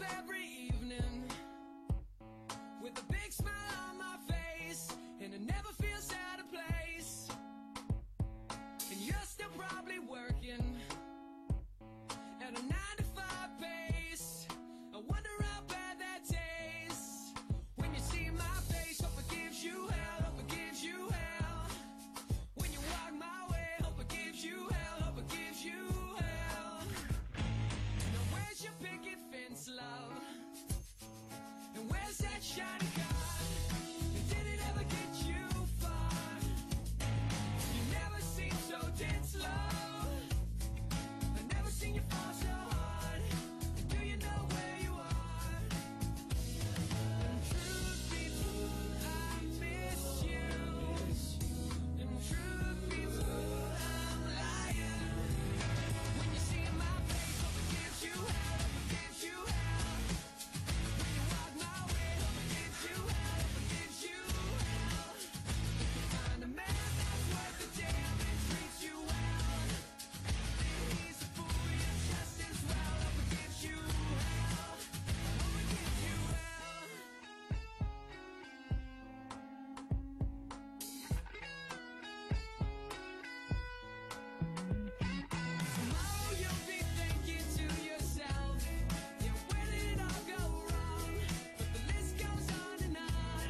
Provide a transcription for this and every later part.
every evening with a big smile on my face, and it never feels out of place. And you're still probably working at a 9 to 5 pace. I wonder how bad that tastes when you see my face. Hope it gives you hell, hope it gives you hell. When you walk my way, hope it gives you hell, hope it gives you hell. Now where's your picket fence, love? And where's that shiny car? And did it ever get you far? You never seem so dead slow. I've never seen you fall so hard. Do you know where you are? And truth be told, I miss you. And truth be told, I'm lying. When you see my face, hope it gives you hell, hope it gives you hell. When you walk my way, hope it gives you hell, hope it gives you hell. If you find a man that's worth the damn and treats you well, then he's a fool, you're just as well. Hope it gives you hell, hope it gives you hell. Tomorrow you'll be thinking to yourself, yeah, where did it all go wrong? But the list goes on and on.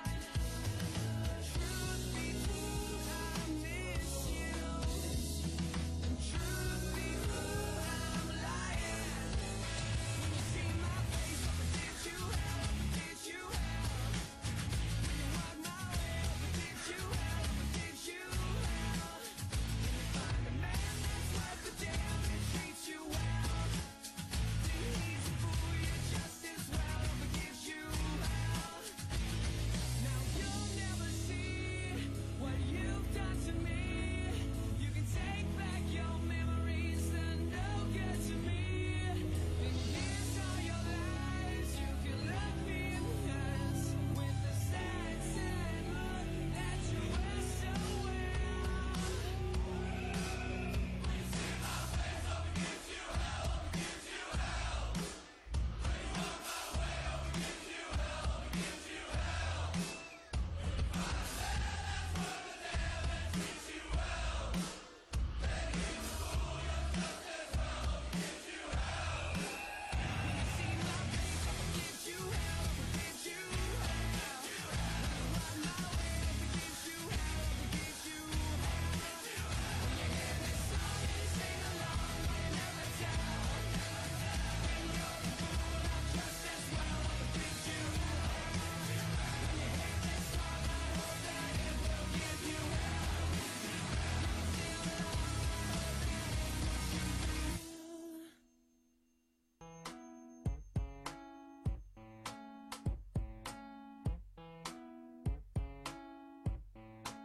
Truth be told, I miss you. And truth be told, I'm lying. When you see my face, hope it gives you hell, hope it gives you hell. When you walk my way, hope it gives you hell, hope it gives you hell. When you find a man that's worth the damn and treats you well, then he's a fool, you're just as well. Hope it gives you hell. Now you'll never see what you've done to me. You can take back your memories, they're no good to me. And here's all your lies, you can look me in the eyes with the sad, sad look that you wear so well. When you see my face, hope it gives you hell, hope it gives you hell. When you walk my way, hope it gives you hell, hope it gives you hell. When you find a man that's worth the damn and treats you well, then he's a fool, you're just as well. Hope it gives you hell. When you see my face, hope it gives you hell, hope it gives you hell. When you walk my way, hope it gives you hell, hope it gives you hell. When you hear this song and you sing along, will you never tell? When you're the fool, I'm just as well. Hope it gives you hell. When you hear this song, I hope that it will give you hell. You can sing along, I hope that it gives you hell.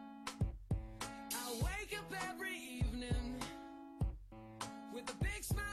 I wake up every evening with a big smile